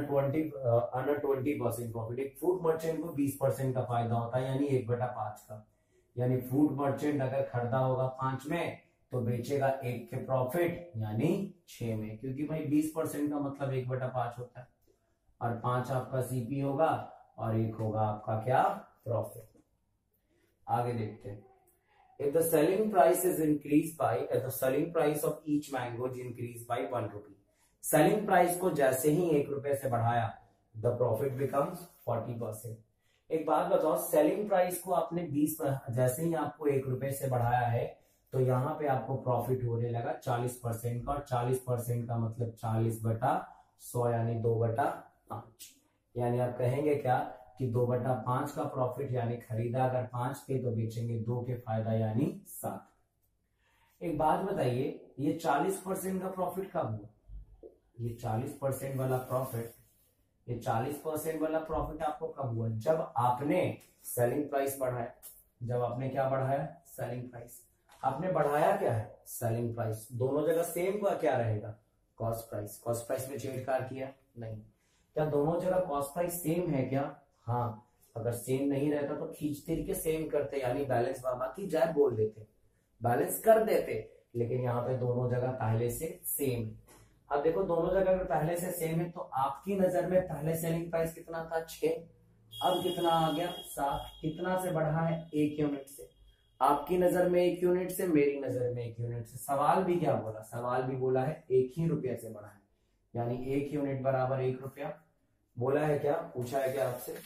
20% profit. एक फूड मर्चेंट को 20% का फायदा होता है, यानी 1/5 का, यानी फूड मर्चेंट अगर खरीदा होगा 5 में तो बेचेगा 1 के प्रॉफिट, यानी 6 में, क्योंकि भाई 20% का मतलब 1/5 होता है, और 5 आपका सीपी होगा और 1 होगा आपका क्या, प्रॉफिट। आगे देखते हैं। If the selling price is increased by, if the selling price of each mango is increased by 1 rupee, selling price को जैसे ही 1 रुपए से बढ़ाया, द प्रॉफिट बिकम्स 40%। एक बात बताओ, सेलिंग प्राइस को आपने 20, जैसे ही आपको 1 रुपए से बढ़ाया है तो यहाँ पे आपको प्रॉफिट होने लगा 40% का, और 40% का मतलब 40/100, यानी 2/5, यानी आप कहेंगे क्या कि 2/5 का प्रॉफिट, यानी खरीदा अगर 5 के तो बेचेंगे 2 के, फायदा यानी 7। एक बात बताइए, ये 40% का प्रॉफिट कब हुआ? ये 40% वाला प्रॉफिट, ये 40% वाला प्रॉफिट आपको कब हुआ? जब आपने सेलिंग प्राइस बढ़ाया। जब आपने क्या बढ़ाया? Selling price. आपने बढ़ाया क्या है? Selling price. दोनों जगह सेम का क्या रहेगा? Cost price. कॉस्ट प्राइस में छेड़छाड़ किया नहीं। क्या दोनों जगह कॉस्ट प्राइस सेम है क्या? हाँ, अगर सेम नहीं रहता तो खींचते के सेम करते, यानी बैलेंस बाबा की जय बोल देते, बैलेंस कर देते, लेकिन यहाँ पे दोनों जगह पहले से सेम है। अब देखो दोनों जगह अगर पहले से सेम है तो आपकी नजर में पहले सेलिंग प्राइस कितना था? 6, अब कितना आ गया? 7। कितना से बढ़ा है? 1 यूनिट से। आपकी नजर में 1 यूनिट से, मेरी नजर में 1 यूनिट से। सवाल भी क्या बोला? सवाल भी बोला है 1 ही रुपया से बढ़ा है, यानी 1 यूनिट बराबर 1 रुपया। बोला है क्या? पूछा है क्या आपसे?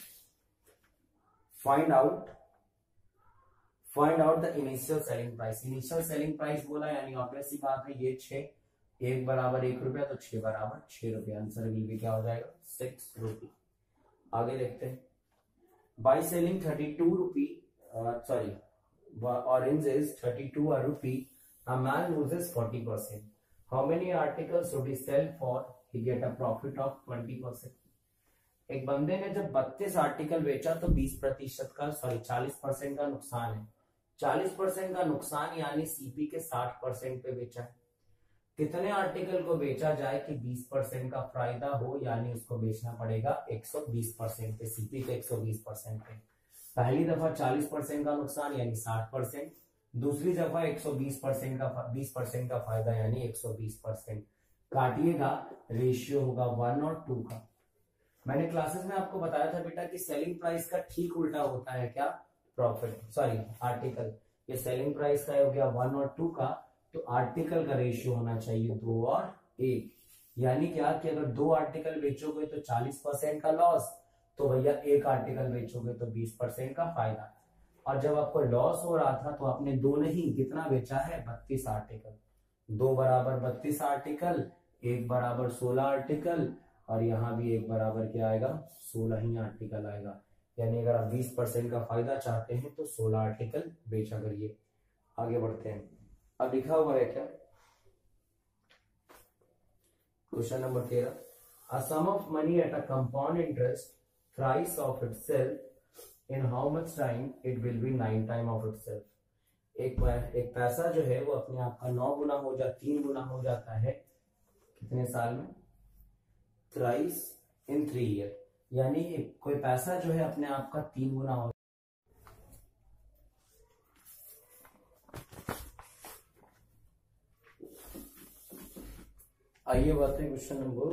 Find out the initial selling price. Initial selling price बोला, यानी ऑब्वियस सी बात है ये 6, 1 बराबर 1 रुपया, तो 6 बराबर 6 रुपया। आंसर विल भी क्या हो जाएगा? 6 रुपी। आगे देखते हैं। By selling 32 rupee, sorry, oranges 32 a rupee, a man loses 40%. How many articles should he sell for he get a profit of 20%? एक बंदे ने जब 32 आर्टिकल बेचा तो 20% का, सॉरी 40% का नुकसान है। 40% का नुकसान यानी सीपी के 60% पे बेचा है। कितने आर्टिकल को बेचा जाए कि 20% का फायदा हो, यानी उसको बेचना पड़ेगा 120% पे, सीपी के 120% पे। पहली दफा 40% का नुकसान यानी 60%, दूसरी दफा 120% का 20% का फायदा यानी 120%। काटिएगा, रेशियो होगा 1 और 2 का। मैंने क्लासेस में आपको बताया था बेटा कि सेलिंग प्राइस का ठीक उल्टा होता है क्या? Profit, sorry article. ये सेलिंग प्राइस का हो गया 1 और 2 का, तो आर्टिकल का रेशियो होना चाहिए 2 और 1। यानी क्या कि अगर 2 आर्टिकल बेचोगे तो 40% का लॉस, तो भैया 1 आर्टिकल बेचोगे तो 20% का फायदा। और जब आपको लॉस हो रहा था तो आपने 2 नहीं, कितना बेचा है? 32 आर्टिकल। 2 बराबर 32 आर्टिकल, 1 बराबर 16 आर्टिकल, और यहाँ भी एक बराबर क्या आएगा 16 ही आर्टिकल आएगा। यानी अगर आप 20% का फायदा चाहते हैं तो 16 आर्टिकल बेचा करिए। आगे बढ़ते हैं। अब लिखा हुआ है क्या question number 13, a sum of money at a compound interest thrice of itself in how much time it will be 9 time of itself। एक पैसा जो है वो अपने आप का 9 गुना हो जाता 3 गुना हो जाता है कितने साल में, थ्राइस इन 3 ईयर। यानी कोई पैसा जो है अपने आप का 3 गुना हो। आइए बात है क्वेश्चन नंबर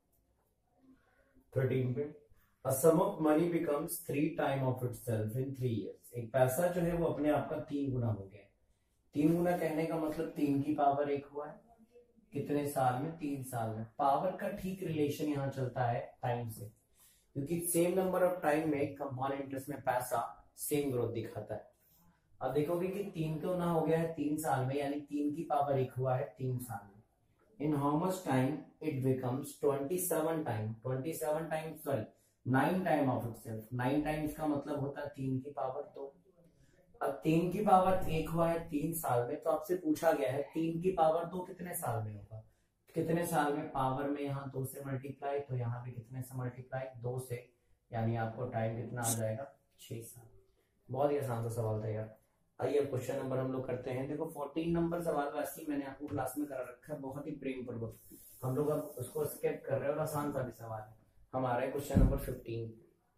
13 पे। A sum of money becomes 3 time of itself in 3 years। एक पैसा जो है वो अपने आप का 3 गुना हो गया। 3 गुना कहने का मतलब 3 की पावर 1 हुआ है कितने साल में, 3 साल में। पावर का ठीक रिलेशन यहाँ चलता है टाइम से, क्योंकि सेम नंबर ऑफ टाइम में कंपाउंड इंटरेस्ट में पैसा सेम ग्रोथ दिखाता है। अब देखोगे कि 3 गुना हो गया है 3 साल में, यानी 3 की पावर 1 हुआ है 3 साल में। In how much time it becomes 27 time, 27 times, sorry 9 time of itself। 9 times का मतलब होता है 3 की पावर 2। अब 3 की पावर 1 हुआ है 3 साल में, तो आपसे पूछा गया है 3 की पावर 2 कितने साल में होगा, कितने साल में। पावर में यहाँ 2 से मल्टीप्लाई, तो यहाँ भी कितने से मल्टीप्लाई 2 से, यानी आपको टाइम कितना आ जाएगा 6 साल। बहुत ही आसान सा सवाल था यार। आइए क्वेश्चन नंबर हम लोग करते हैं। देखो 14 नंबर सवाल वैसे ही मैंने आपको क्लास में करा रखा है, बहुत ही प्रेम पूर्वक। हम लोग अब उसको स्किप कर रहे हैं और आसान सा भी सवाल है। हमारा है question number 15।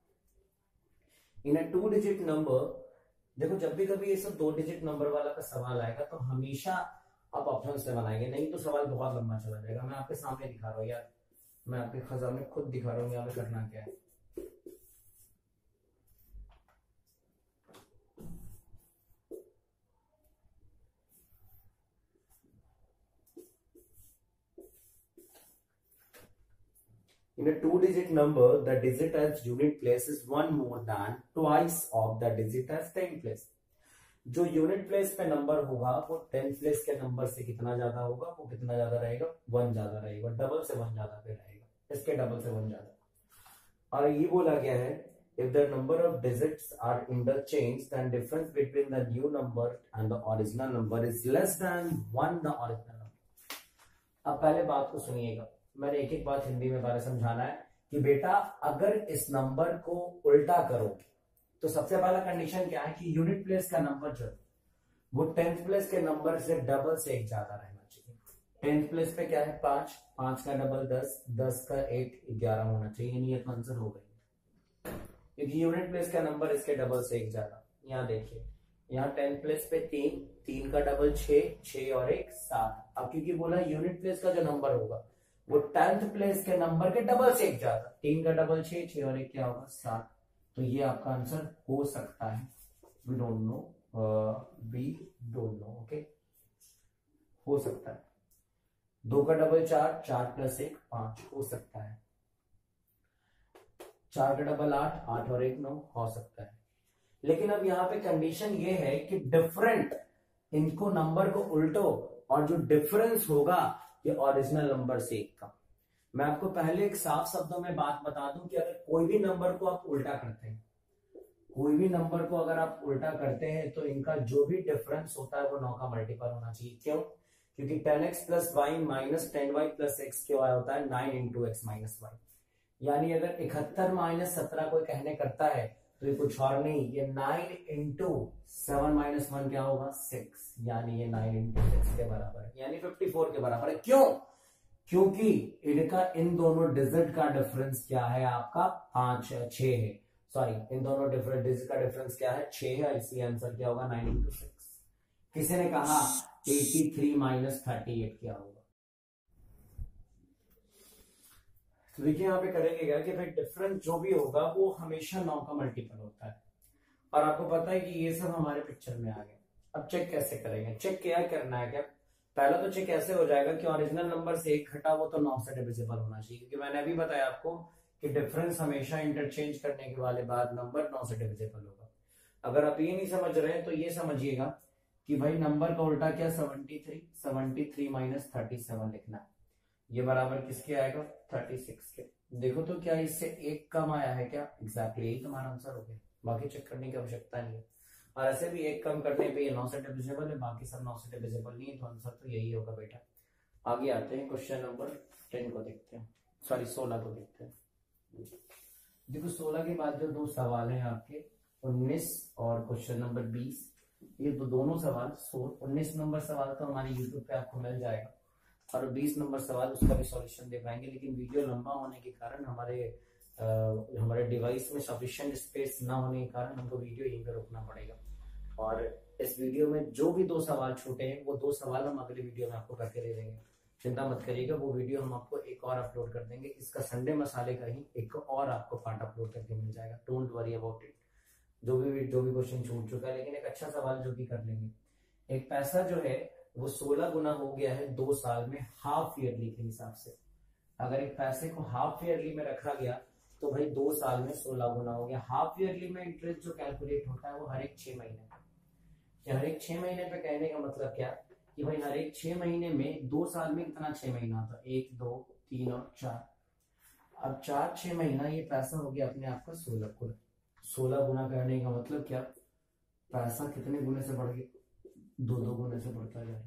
In a 2 digit number, देखो जब भी कभी ये सब 2 डिजिट नंबर वाला का सवाल आएगा तो हमेशा आप ऑप्शन से बनाएंगे, नहीं तो सवाल बहुत लंबा चला जाएगा। मैं आपके सामने दिखा रहा हूँ यार, मैं आपके खजाने खुद दिखा रहा हूँ यहाँ पे करना क्या है। In a 2-digit number, the digit as unit place is 1 more than twice of the digit as 10th place। जो यूनिट प्लेस पे नंबर होगा वो 10th प्लेस के नंबर से कितना ज्यादा होगा, वो कितना ज्यादा रहेगा 1 ज्यादा रहेगा, डबल से 1 ज्यादा पे रहेगा, इसके डबल से 1 ज्यादा। और ये बोला गया है if the number of digits are interchanged then difference between the new number and the original number is less than 1 the original number। अब पहले बात को सुनिएगा, मैंने एक एक बात हिंदी में पहले समझाना है कि बेटा अगर इस नंबर को उल्टा करोगे तो सबसे पहला कंडीशन क्या है कि यूनिट प्लेस का नंबर जो वो 10th प्लेस के नंबर से डबल से 1 ज्यादा रहना चाहिए। 10th प्लेस पे क्या है 5, 5 का डबल 10, 10 का 1 11 होना चाहिए। ये आंसर हो गई, क्योंकि यूनिट प्लेस का नंबर इसके डबल से 1 ज्यादा। यहाँ देखिए, यहाँ 10th प्लेस पे 3, 3 का डबल 6, 6 और 1 7। अब क्योंकि बोला यूनिट प्लेस का जो नंबर होगा वो 10th प्लेस के नंबर के डबल से 1 ज्यादा, 3 का डबल 6, 6 और 1 क्या होगा 7। तो ये आपका आंसर हो सकता है। वी डोंट नो, ओके, हो सकता है। 2 का डबल 4, 4 प्लस 1 5 हो सकता है। 4 का डबल 8, 8 और 1 9 हो सकता है। लेकिन अब यहाँ पे कंडीशन ये है कि डिफरेंट, इनको नंबर को उल्टो और जो डिफरेंस होगा ये ओरिजिनल नंबर से 1 का। मैं आपको पहले एक साफ शब्दों में बात बता दूं कि अगर कोई भी नंबर को आप उल्टा करते हैं, कोई भी नंबर को अगर आप उल्टा करते हैं तो इनका जो भी डिफरेंस होता है वो 9 का मल्टीपल होना चाहिए। क्यों? क्योंकि 10x plus y minus 10y plus x क्या होता है 9 इंटू एक्स माइनस वाई। यानी अगर 71 माइनस 17 कोई कहने करता है तो ये कुछ और नहीं, ये 9 इंटू 7 माइनस 1 क्या होगा 6, यानी ये 9 इंटू 6 के बराबर है, यानी 54 के बराबर है। क्यों? क्योंकि इनका इन दोनों डिजिट का डिफरेंस क्या है आपका 6 है। सॉरी, इन दोनों डिफरेंट डिजिट का डिफरेंस क्या है 6 है, इसलिए आंसर क्या होगा 9 इंटू 6। किसी ने कहा 83 माइनस 38 क्या होगा। तो देखिए यहाँ पे करेंगे क्या कि भाई डिफरेंस जो भी होगा वो हमेशा 9 का मल्टीपल होता है। और आपको पता है कि ये सब हमारे पिक्चर में आ गए। अब चेक कैसे करेंगे? चेक क्या करना है, क्या पहला तो चेक ऐसे हो जाएगा कि ओरिजिनल नंबर से 1 घटा वो तो 9 से डिविजिबल होना चाहिए, क्योंकि मैंने अभी बताया आपको कि डिफरेंस हमेशा इंटरचेंज करने के वाले बाद नंबर 9 से डिविजिबल होगा। अगर आप ये नहीं समझ रहे हैं तो ये समझिएगा कि भाई नंबर का उल्टा क्या 73 माइनस 37 लिखना है। ये बराबर किसके आएगा 36 के। देखो तो क्या इससे एक कम आया है क्या? एग्जैक्टली यही तुम्हारा आंसर हो गया, बाकी चेक करने की आवश्यकता नहीं है। और ऐसे भी एक कम करने पे ये 9 से डिविजिबल है, बाकी सब 9 से डिविजिबल नहीं है, तो आंसर तो यही होगा बेटा। आगे आते हैं क्वेश्चन नंबर 10 को देखते हैं, सॉरी 16 को देखते हैं। देखो 16 के बाद जो दो सवाल हैं आपके 19 और क्वेश्चन नंबर 20, ये तो दोनों सवाल 19 नंबर सवाल तो हमारे यूट्यूब पे आपको मिल जाएगा, और 20 नंबर सवाल उसका भी सॉल्यूशन दे पाएंगे, लेकिन वीडियो लंबा होने के कारण हमारे डिवाइस में सफिशिएंट स्पेस ना होने के कारण हमको वीडियो यहीं पे रोकना पड़ेगा। और इस वीडियो में जो भी दो सवाल छूटे हैं वो दो सवाल हम अगले वीडियो में आपको करके दे देंगे, चिंता मत करिएगा, वो वीडियो हम आपको एक और अपलोड कर देंगे, इसका संडे मसाले का ही एक और आपको पार्ट अपलोड करके मिल जाएगा, डोंट वरी अबाउट इट। जो भी क्वेश्चन छूट चुका है, लेकिन एक अच्छा सवाल जो भी कर लेंगे। एक पैसा जो है वो 16 गुना हो गया है 2 साल में हाफ ईयरली के हिसाब से। अगर एक पैसे को हाफ ईयरली में रखा गया तो भाई 2 साल में 16 गुना हो गया। हाफ ईयरली में इंटरेस्ट जो कैलकुलेट होता है वो हर एक 6 महीने पे, हर एक 6 महीने पे कहने का मतलब क्या कि भाई हर एक 6 महीने में 2 साल में कितना 6 महीना होता है, 1 2 3 और 4। अब 4-6 महीना ये पैसा हो गया अपने आप का 16 गुना। 16 गुना करने का मतलब क्या, पैसा कितने गुने से बढ़ गया, 2 गुने से बढ़ता जाए,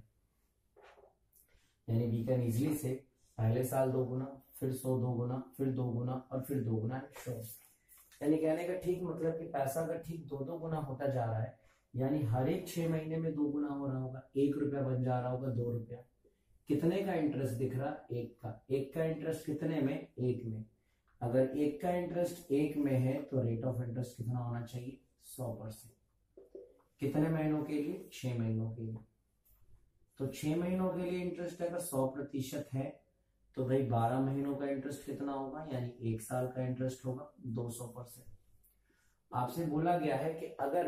यानी वी कैन इजिली से पहले साल 2 गुना, फिर 100 2 गुना, फिर 2 गुना और फिर 2 गुना श्योर। यानी कहने का ठीक मतलब कि पैसा अगर ठीक 2 गुना होता जा रहा है, यानी हर एक 6 महीने में 2 गुना हो रहा होगा, 1 रुपया बन जा रहा होगा 2 रुपया। कितने का इंटरेस्ट दिख रहा, 1 का। 1 का इंटरेस्ट कितने में, 1 में। अगर 1 का इंटरेस्ट 1 में है तो रेट ऑफ इंटरेस्ट कितना होना चाहिए, 100%। कितने महीनों के लिए, 6 महीनों के लिए। तो 6 महीनों के लिए इंटरेस्ट अगर 100% है तो भाई 12 महीनों का इंटरेस्ट कितना होगा, यानी 1 साल का इंटरेस्ट होगा 200%। आपसे बोला गया है कि अगर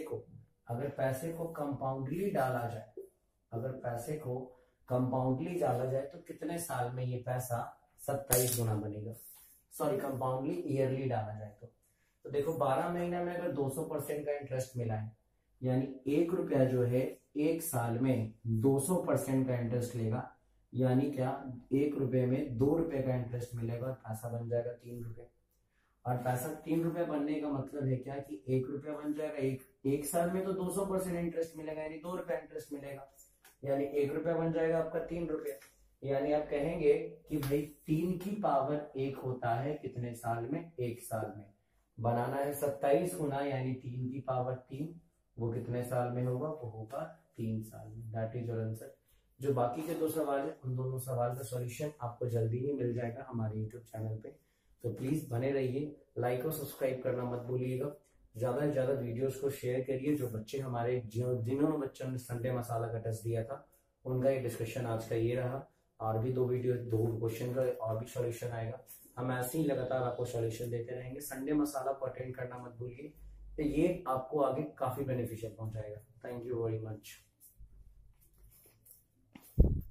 पैसे को कंपाउंडली डाला जाए, अगर पैसे को कंपाउंडली डाला जाए तो कितने साल में ये पैसा 27 गुना बनेगा, सॉरी कंपाउंडली ईयरली डाला जाए तो देखो 12 महीने में अगर 200% का इंटरेस्ट मिला है, यानी 1 रुपया जो है 1 साल में 200% का इंटरेस्ट लेगा, यानी क्या 1 रुपए में 2 रुपए का इंटरेस्ट मिलेगा और पैसा बन जाएगा 3 रुपए। और पैसा 3 रुपए बनने का मतलब है क्या कि 1 रुपया बन जाएगा, एक साल में तो 200% इंटरेस्ट मिलेगा, यानी 2 रुपया इंटरेस्ट मिलेगा, यानी 1 रुपया बन जाएगा आपका 3 रुपया। यानी आप कहेंगे कि भाई 3 की पावर 1 होता है कितने साल में, 1 साल में। बनाना है 27 गुना, यानी 3 की पावर 3, वो कितने साल में होगा, वो होगा 3 साल में। That is your answer. जो बाकी के 2 सवाल है उन दोनों सवाल का सॉल्यूशन आपको जल्दी ही मिल जाएगा हमारे यूट्यूब चैनल पे, तो प्लीज बने रहिए, लाइक और सब्सक्राइब करना मत भूलिएगा। ज्यादा से ज्यादा वीडियोस को शेयर करिए। जो बच्चे हमारे जिन्होंने बच्चों ने संडे मसाला का टेस्ट दिया था उनका ये डिस्कशन आज का ये रहा। और भी 2 क्वेश्चन का और भी सॉल्यूशन आएगा। हम ऐसे ही लगातार आपको सॉल्यूशन देते रहेंगे। संडे मसाला को अटेंड करना मत भूलिए, तो ये आपको आगे काफी बेनिफिशियल पहुंचाएगा। Thank you very much.